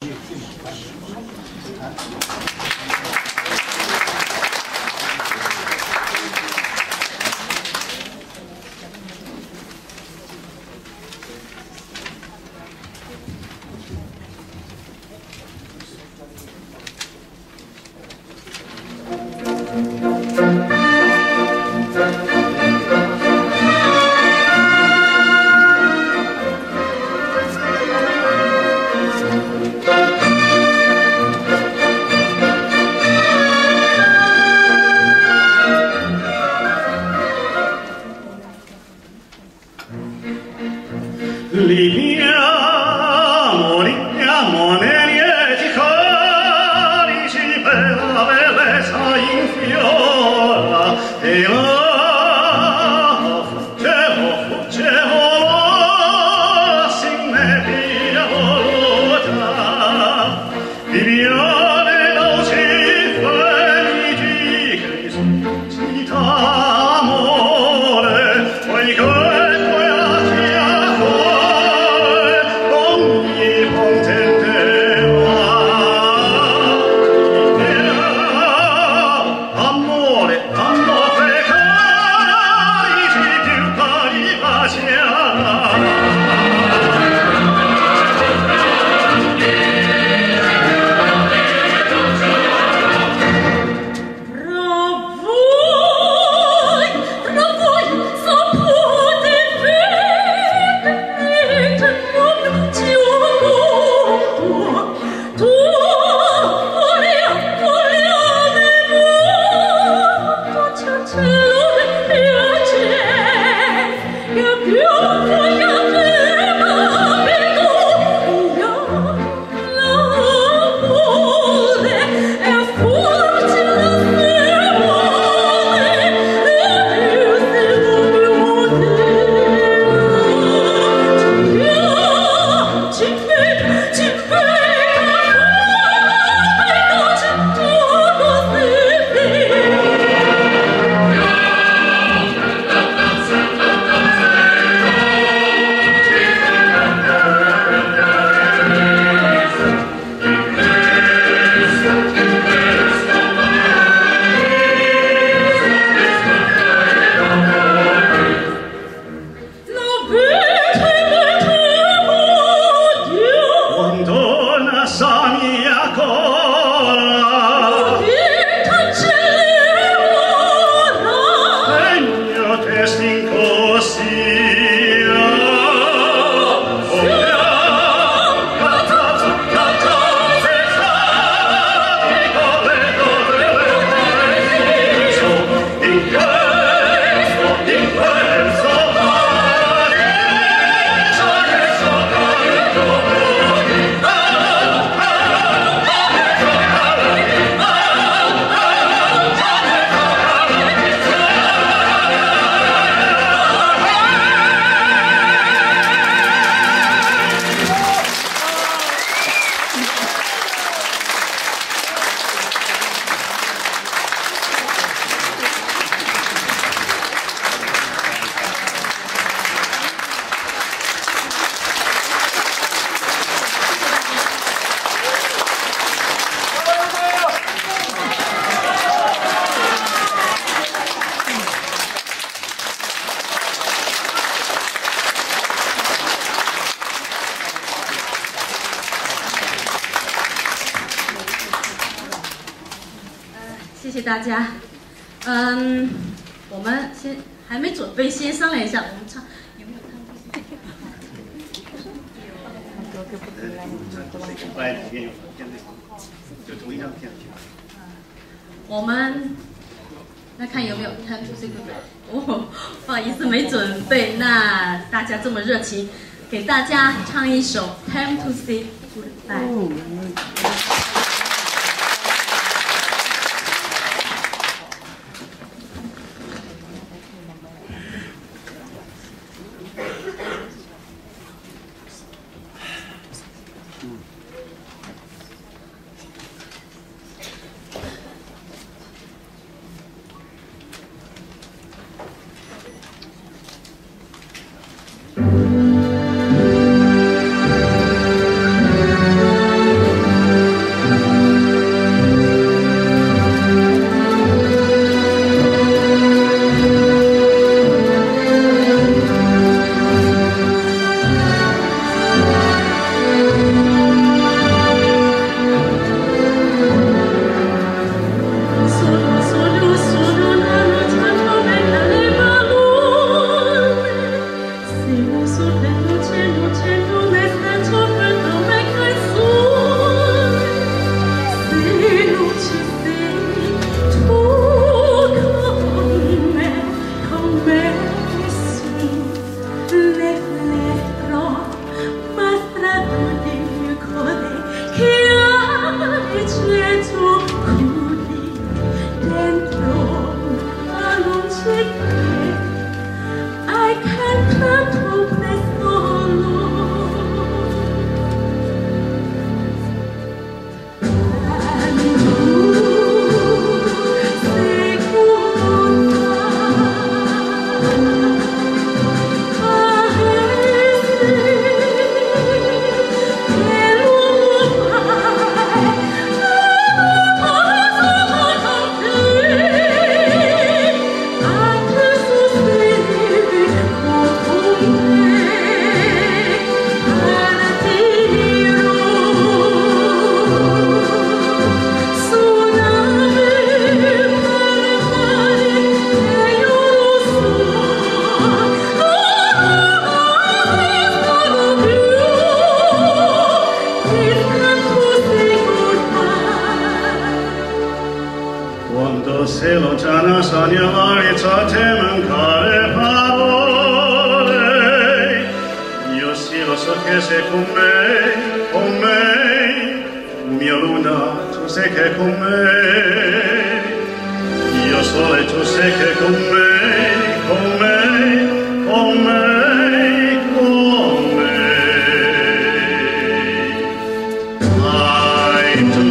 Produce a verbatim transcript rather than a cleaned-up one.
谢大家。嗯，我们先还没准备，先商量一下，我们唱有没有唱？我们来看有没有 Time to say goodbye。哦，不好意思，没准备。那大家这么热情，给大家唱一首 Time to say goodbye。 Se lontana sognare te mancare parole, io sì lo so che sei con me, con me, mia luna, tu sei che con me, io so e tu sei che con me, con me, con me, con me. Ai tu